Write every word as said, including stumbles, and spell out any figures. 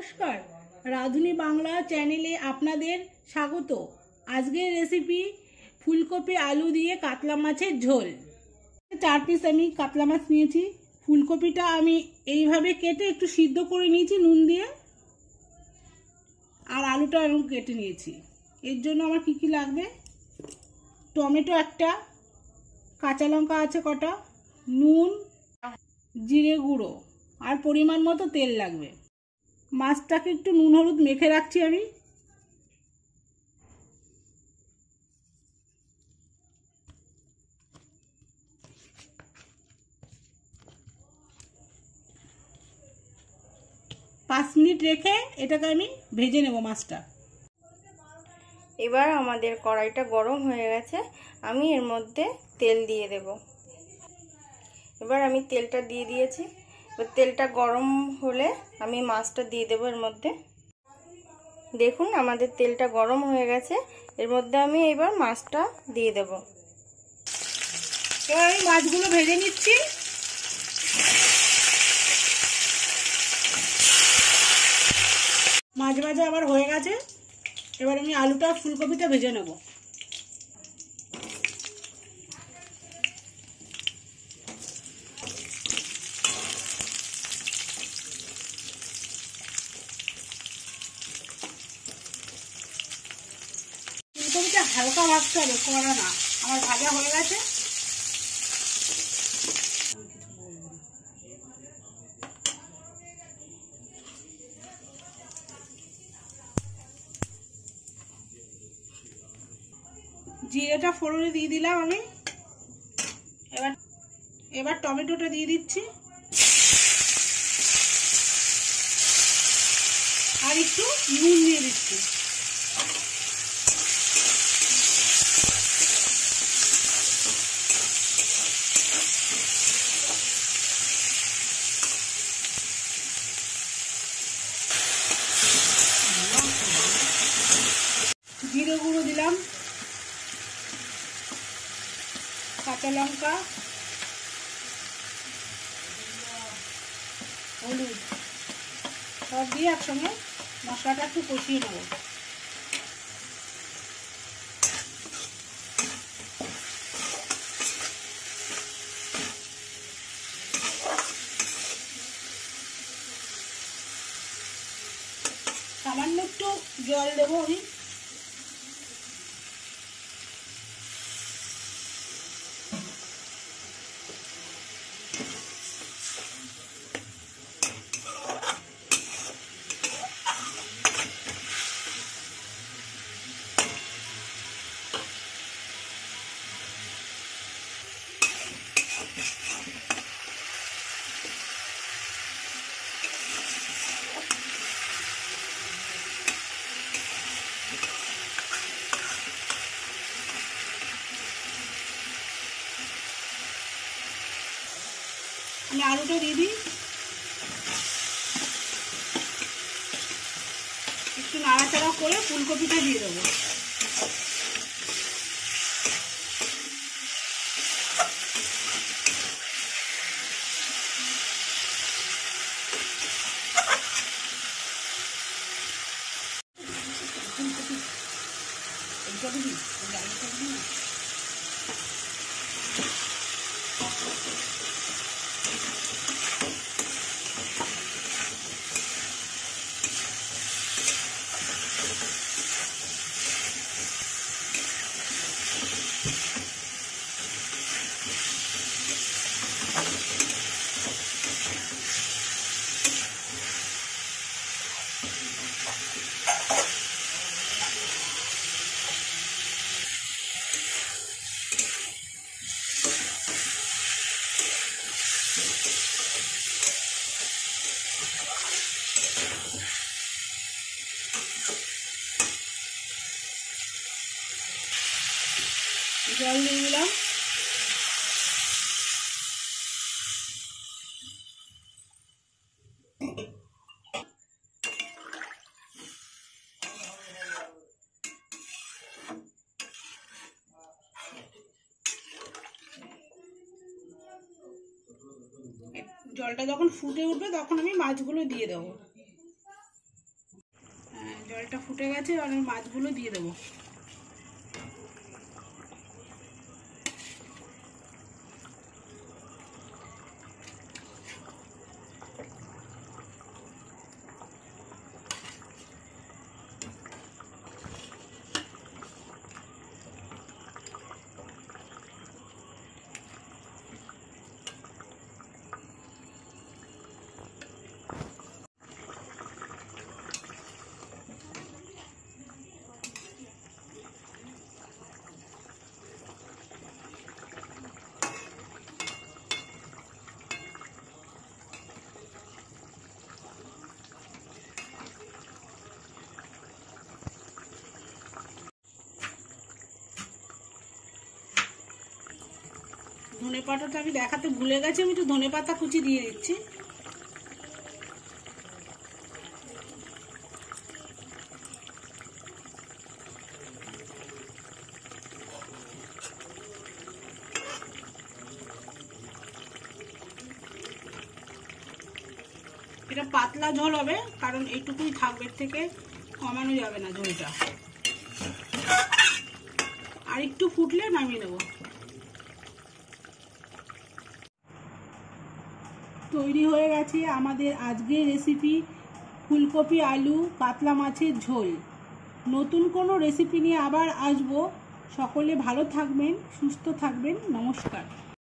নমস্কার, রাধুনী বাংলা চ্যানেলে আপনাদের স্বাগত। আজকের রেসিপি ফুলকপি আলু দিয়ে কাতলা মাছের ঝোল। চার পিস আমি কাতলা মাছ নিয়েছি। ফুলকপিটা আমি এইভাবে কেটে একটু সিদ্ধ করে নিয়েছি নুন দিয়ে, আর আলুটা আমি কেটে নিয়েছি। এর জন্য আমার কি কি লাগবে: টমেটো একটা, কাঁচা লঙ্কা আছে কটা, নুন, জিরে গুঁড়ো আর পরিমাণ মতো তেল লাগবে। মাছটাকে একটু নুন হলুদ মেখে রাখছি আমি। পাঁচ মিনিট রেখে এটাকে আমি ভেজে নেব মাছটা। এবার আমাদের কড়াইটা গরম হয়ে গেছে, আমি এর মধ্যে তেল দিয়ে দেব। এবার আমি তেলটা দিয়ে দিয়েছি। এবার তেলটা গরম হলে আমি মাছটা দিয়ে দেবো এর মধ্যে। দেখুন আমাদের তেলটা গরম হয়ে গেছে, এর মধ্যে আমি এবার মাছটা দিয়ে দেব। এবার আমি মাছগুলো ভেজে নিচ্ছি। মাছ ভাজা আবার হয়ে গেছে। এবার আমি আলুটা ফুলকপিটা ভেজে নেব। ফুলকপিটা হালকা ভাজতে হবে, কড়া না। আমার ভাজা হয়ে গেছে। জিরেটা ফোড়নে দিয়ে দিলাম আমি। এবার এবার টমেটোটা দিয়ে দিচ্ছি, আর একটু নুন দিয়ে দিচ্ছি। জিরে গুঁড়ো দিলাম, কাঁচা লঙ্কা, হলুদ সব দিয়ে একসঙ্গে মশলাটা একটু কষিয়ে নেব। সামান্য একটু জল দেবো আমি। আমি আলুটা দিয়ে দিই, একটু নাড়াচাড়া করে ফুলকপিটা দিয়ে দেবো। জল দিয়ে দিলাম। জলটা যখন ফুটে উঠবে তখন আমি মাছগুলো দিয়ে দেবো। জলটা ফুটে গেছে, আর আমি মাছগুলো দিয়ে দেবো। ধনে পাতাটা আমি দেখাতে ভুলে গেছি, আমি একটু ধনে পাতা কুচি দিয়ে দিচ্ছি। এটা পাতলা ঝোল হবে, কারণ এইটুকুই থাকবে, এর থেকে কমানো যাবে না ঝোলটা। আর একটু ফুটলে নামিয়ে নেব। তৈরি হয়ে গেছে আমাদের আজকের রেসিপি ফুলকপি আলু কাতলা মাছের ঝোল। নতুন কোনো রেসিপি নিয়ে আবার আসবো। সকলে ভালো থাকবেন, সুস্থ থাকবেন। নমস্কার।